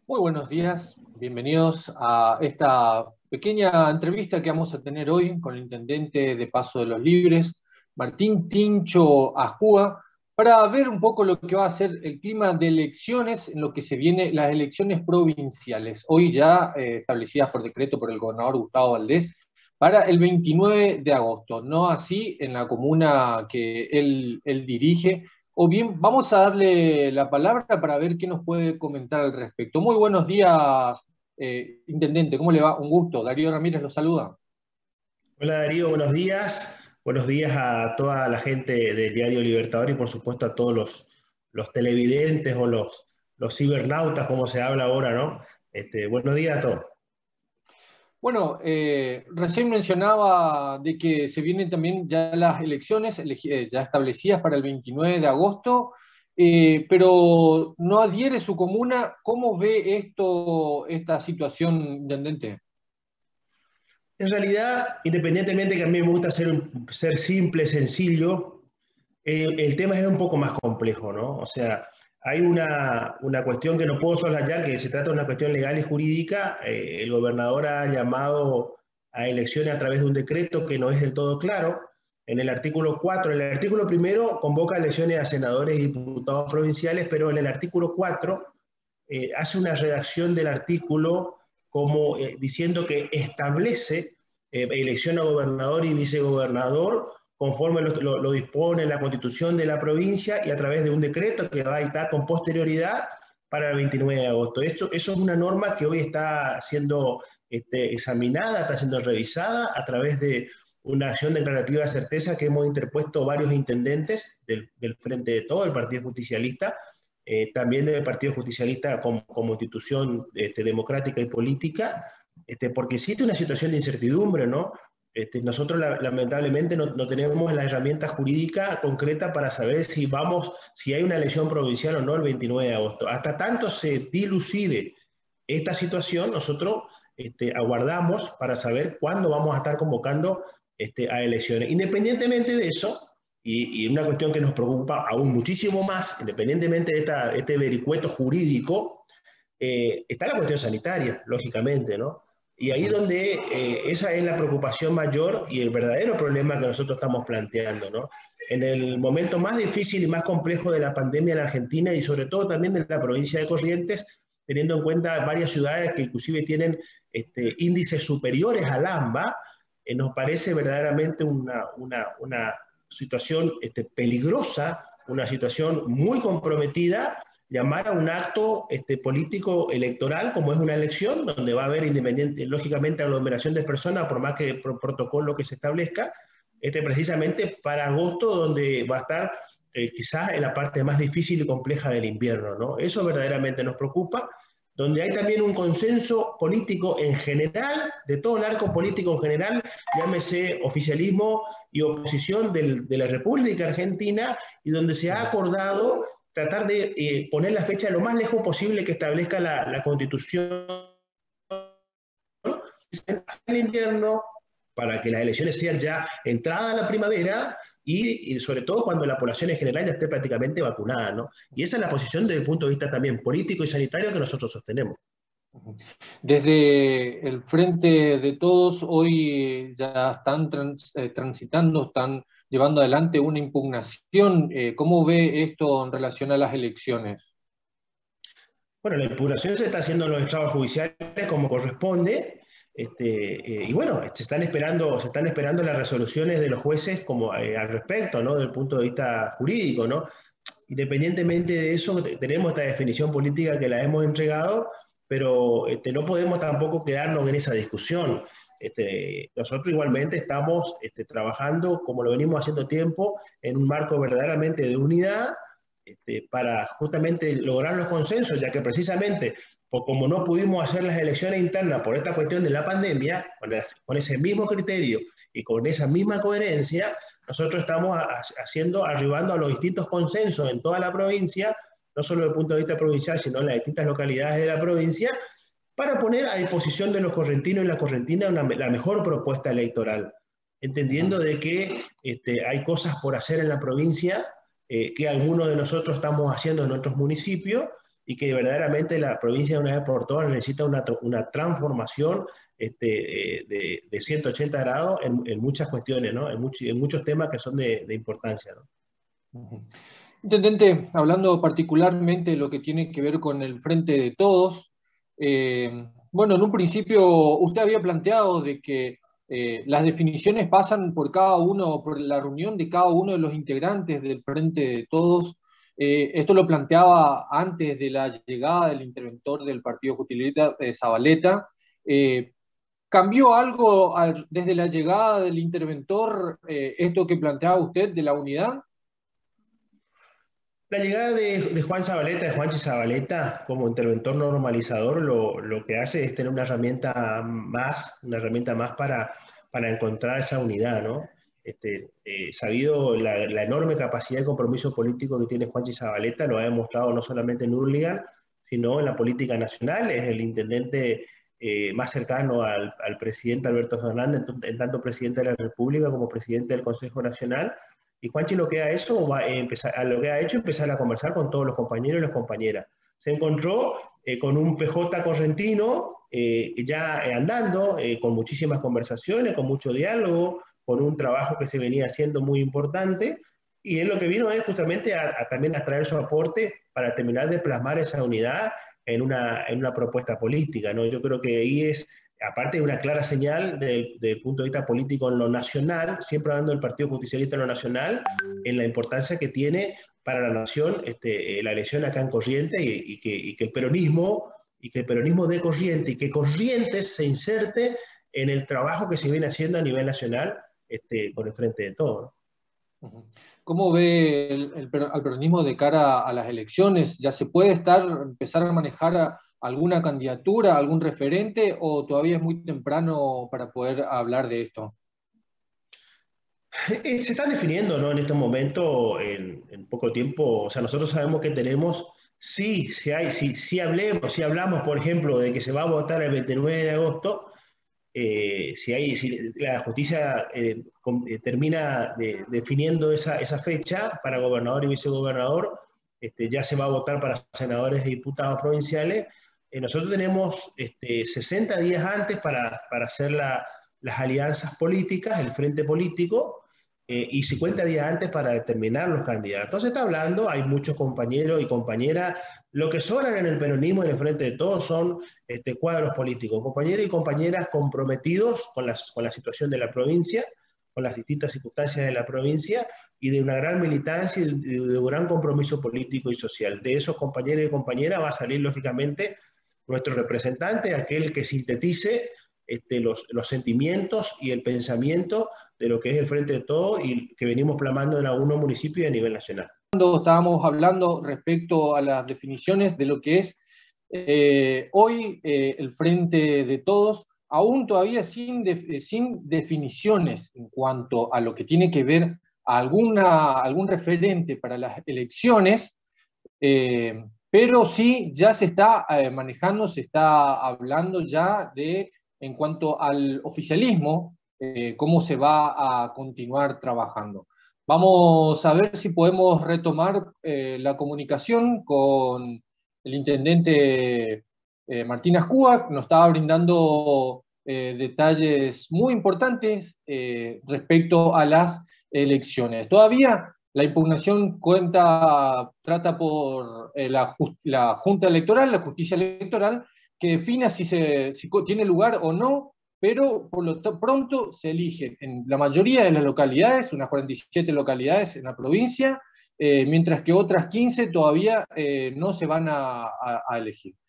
Muy buenos días, bienvenidos a esta pequeña entrevista que vamos a tener hoy con el intendente de Paso de los Libres, Martín Tincho Ajúa, para ver un poco lo que va a ser el clima de elecciones en lo que se viene, las elecciones provinciales, hoy ya establecidas por decreto por el gobernador Gustavo Valdés, para el 29 de agosto, no así en la comuna que él dirige. O bien, vamos a darle la palabra para ver qué nos puede comentar al respecto. Muy buenos días, intendente. ¿Cómo le va? Un gusto. Darío Ramírez lo saluda. Hola Darío, buenos días. Buenos días a toda la gente del Diario Libertador y por supuesto a todos los televidentes o los cibernautas, como se habla ahora, ¿no? Buenos días a todos. Bueno, recién mencionaba de que se vienen también ya las elecciones ya establecidas para el 29 de agosto, pero no adhiere su comuna. ¿Cómo ve esta situación, intendente? En realidad, independientemente que a mí me gusta ser simple, sencillo, el tema es un poco más complejo, ¿no? O sea, hay una cuestión que no puedo soslayar, que se trata de una cuestión legal y jurídica. El gobernador ha llamado a elecciones a través de un decreto que no es del todo claro. En el artículo 4, el artículo primero convoca elecciones a senadores y diputados provinciales, pero en el artículo 4 hace una redacción del artículo como diciendo que establece elección a gobernador y vicegobernador conforme lo dispone la constitución de la provincia y a través de un decreto que va a dictar con posterioridad para el 29 de agosto. Eso es una norma que hoy está siendo examinada, está siendo revisada a través de una acción declarativa de certeza que hemos interpuesto varios intendentes del Frente de Todo, el Partido Justicialista, también del Partido Justicialista como institución democrática y política, porque existe una situación de incertidumbre, ¿no? Nosotros lamentablemente no tenemos la herramienta jurídica concreta para saber si hay una elección provincial o no el 29 de agosto. Hasta tanto se dilucide esta situación, nosotros aguardamos para saber cuándo vamos a estar convocando a elecciones. Independientemente de eso, y una cuestión que nos preocupa aún muchísimo más, independientemente de este vericueto jurídico, está la cuestión sanitaria, lógicamente, ¿no? Y ahí donde esa es la preocupación mayor y el verdadero problema que nosotros estamos planteando, ¿no? En el momento más difícil y más complejo de la pandemia en la Argentina y sobre todo también de la provincia de Corrientes, teniendo en cuenta varias ciudades que inclusive tienen índices superiores al AMBA, nos parece verdaderamente una situación peligrosa, una situación muy comprometida, llamar a un acto político electoral como es una elección, donde va a haber independiente, lógicamente aglomeración de personas, por más que por protocolo que se establezca, precisamente para agosto, donde va a estar quizás en la parte más difícil y compleja del invierno, ¿no? Eso verdaderamente nos preocupa, donde hay también un consenso político en general, de todo el arco político en general, llámese oficialismo y oposición de la República Argentina, y donde se ha acordado tratar de poner la fecha lo más lejos posible que establezca la Constitución en invierno, para que las elecciones sean ya entrada a la primavera y sobre todo cuando la población en general ya esté prácticamente vacunada, ¿no? Y esa es la posición desde el punto de vista también político y sanitario que nosotros sostenemos. Desde el Frente de Todos, hoy ya están transitando, están llevando adelante una impugnación. ¿Cómo ve esto en relación a las elecciones? Bueno, la impugnación se está haciendo en los estrados judiciales como corresponde, y bueno, se están esperando las resoluciones de los jueces como, al respecto, ¿no? Desde el punto de vista jurídico, ¿no? Independientemente de eso, tenemos esta definición política que la hemos entregado, pero no podemos tampoco quedarnos en esa discusión. Nosotros igualmente estamos trabajando, como lo venimos haciendo tiempo, en un marco verdaderamente de unidad, para justamente lograr los consensos, ya que precisamente, como no pudimos hacer las elecciones internas por esta cuestión de la pandemia, con ese mismo criterio y con esa misma coherencia, nosotros estamos arribando a los distintos consensos en toda la provincia, no solo desde el punto de vista provincial, sino en las distintas localidades de la provincia, para poner a disposición de los correntinos y la correntina la mejor propuesta electoral, entendiendo de que hay cosas por hacer en la provincia que algunos de nosotros estamos haciendo en otros municipios, y que verdaderamente la provincia de una vez por todas necesita una transformación de 180 grados en muchas cuestiones, ¿no? En muchos temas que son de importancia, ¿no? Intendente, hablando particularmente de lo que tiene que ver con el Frente de Todos, bueno, en un principio usted había planteado de que las definiciones pasan por cada uno, por la reunión de cada uno de los integrantes del Frente de Todos. Esto lo planteaba antes de la llegada del interventor del Partido Justicialista, Zabaleta. ¿Cambió algo desde la llegada del interventor esto que planteaba usted de la unidad? La llegada de Juan Zabaleta, de Juanchi Zabaleta, como interventor normalizador, lo que hace es tener una herramienta más para encontrar esa unidad, ¿no? Sabido la enorme capacidad de compromiso político que tiene Juanchi Zabaleta, lo ha demostrado no solamente en Hurlingham, sino en la política nacional. Es el intendente más cercano al presidente Alberto Fernández, en tanto presidente de la República como presidente del Consejo Nacional. Y Juanchi lo que ha hecho es empezar a conversar con todos los compañeros y las compañeras. Se encontró con un PJ correntino ya andando, con muchísimas conversaciones, con mucho diálogo, con un trabajo que se venía haciendo muy importante, y él lo que vino es justamente también a traer su aporte para terminar de plasmar esa unidad en una propuesta política, ¿no? Yo creo que ahí es, aparte de una clara señal del punto de vista político en lo nacional, siempre hablando del Partido Justicialista en lo nacional, en la importancia que tiene para la nación la elección acá en Corrientes y que el peronismo dé corriente y que Corrientes se inserte en el trabajo que se viene haciendo a nivel nacional con el Frente de Todos. ¿Cómo ve al peronismo de cara a las elecciones? ¿Ya se puede empezar a manejar alguna candidatura, algún referente, o todavía es muy temprano para poder hablar de esto? Se están definiendo, ¿no? En este momento, en poco tiempo. O sea, nosotros sabemos que tenemos, si hablamos, por ejemplo, de que se va a votar el 29 de agosto, si la justicia termina definiendo esa fecha para gobernador y vicegobernador, ya se va a votar para senadores y diputados provinciales. Nosotros tenemos 60 días antes para hacer las alianzas políticas, el frente político, y 50 días antes para determinar los candidatos. Se está hablando, hay muchos compañeros y compañeras. Lo que sobran en el peronismo y en el Frente de Todos son cuadros políticos, compañeros y compañeras comprometidos con la situación de la provincia, con las distintas circunstancias de la provincia, y de una gran militancia y de un gran compromiso político y social. De esos compañeros y compañeras va a salir, lógicamente, nuestro representante, aquel que sintetice los sentimientos y el pensamiento de lo que es el Frente de Todos y que venimos plasmando en algunos municipios y a nivel nacional. Estábamos hablando respecto a las definiciones de lo que es hoy el Frente de Todos, aún todavía sin definiciones en cuanto a lo que tiene que ver a algún referente para las elecciones, pero sí ya se está manejando, se está hablando ya en cuanto al oficialismo, cómo se va a continuar trabajando. Vamos a ver si podemos retomar la comunicación con el intendente Martín Ascúa, que nos estaba brindando detalles muy importantes respecto a las elecciones. Todavía la impugnación trata por la Junta Electoral, la Justicia Electoral, que defina si tiene lugar o no, pero por lo pronto se elige en la mayoría de las localidades, unas 47 localidades en la provincia, mientras que otras 15 todavía no se van a elegir.